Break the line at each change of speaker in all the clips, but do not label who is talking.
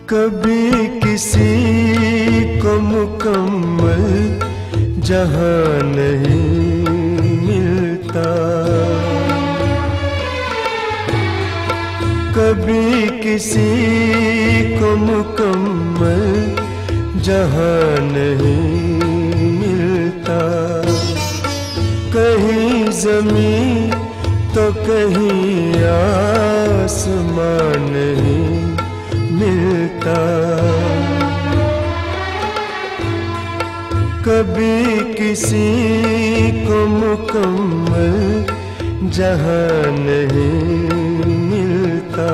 कभी किसी को मुकम्मल जहां नहीं मिलता, कभी किसी को मुकम्मल जहां नहीं मिलता। कहीं ज़मीं तो कहीं आसमान नहीं मिलता। कभी किसी को मुकम्मल जहां नहीं मिलता।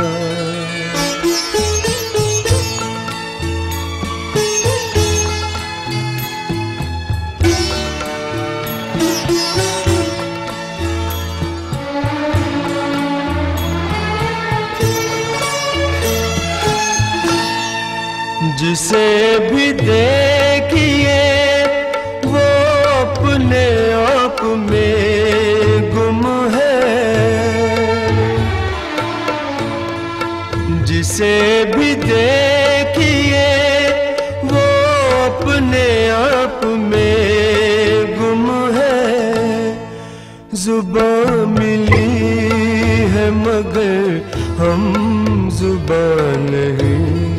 जिसे भी देखिए वो अपने आप में गुम है, जिसे भी देखिए वो अपने आप में गुम है। जुबान मिली है मगर हम जुबान नहीं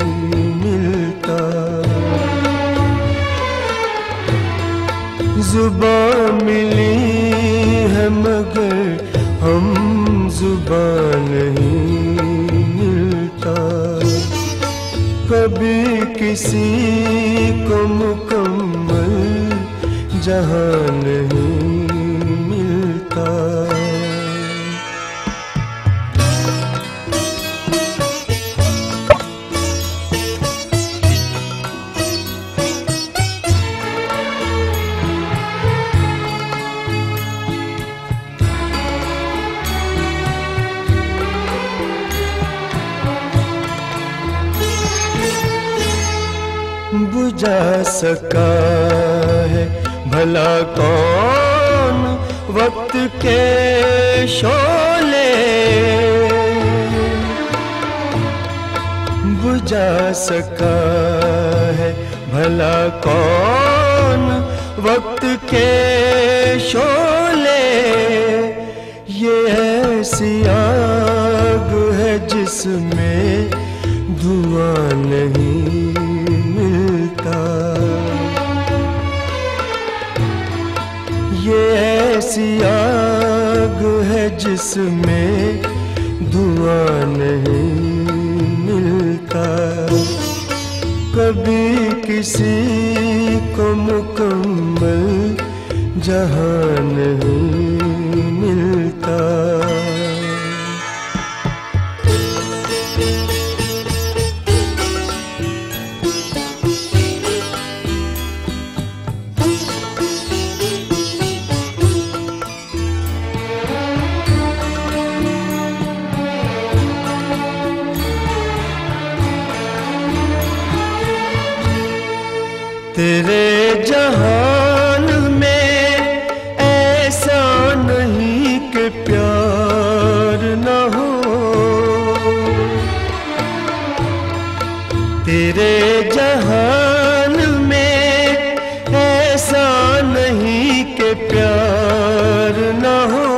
जुबान मिली है मगर हम जुबान नहीं मिलता। कभी किसी को मुकम्मल जहां नहीं मिलता। बुझा सका है भला कौन वक्त के शोले, बुझा सका है भला कौन वक्त के शोले। ये ऐसी आग है जिसमें धुआं नहीं ये ऐसी आग है जिसमें धुआं नहीं मिलता। कभी किसी को मुकम्मल जहां नहीं मिलता। तेरे जहान में ऐसा नहीं कि प्यार न हो, तेरे जहान में ऐसा नहीं कि प्यार न हो।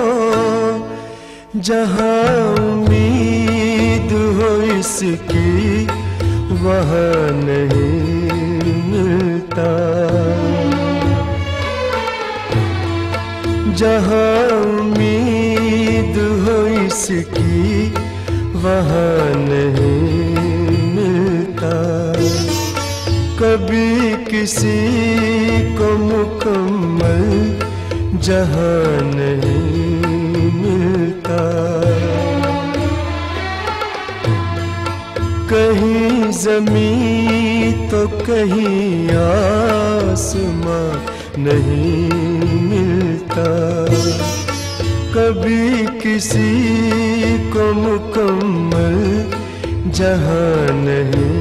जहां उम्मीद हो इसकी वहां नहीं मिलता। जहां उम्मीद हो इसकी वहां नहीं मिलता। कभी किसी को मुकम्मल जहां नहीं मिलता। कहीं ज़मीं तो कहीं आसमां नहीं मिलता। कभी किसी को मुकम्मल जहां नहीं